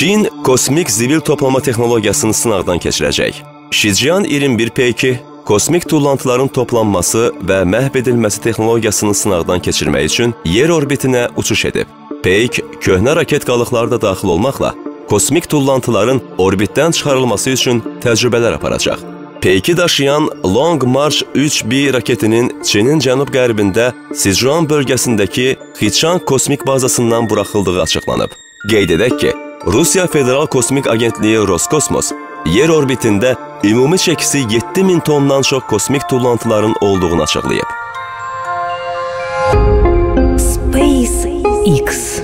Çin kosmik zibil toplama texnologiyasını sınaqdan keçirəcək. Shijian 21P2 kosmik tullantıların toplanması və məhv edilməsi texnologiyasını sınaqdan keçirmək üçün yer orbitinə uçuş edib. P2 köhnə raket qalıqları da daxil olmaqla kosmik tullantıların orbitdən çıxarılması üçün təcrübələr aparacaq. P2 daşıyan Long March 3B raketinin Çinin cənub-qərbində Sichuan bölgəsindəki Xichang kosmik bazasından buraxıldığı açıqlanıb. Qeyd edək ki, Rusiya Federal Kosmik Agentliyi Roskosmos yer orbitində ümumi çəkisi 7000 tondan çox kosmik tullantıların olduğunu açıqlayıb. SpaceX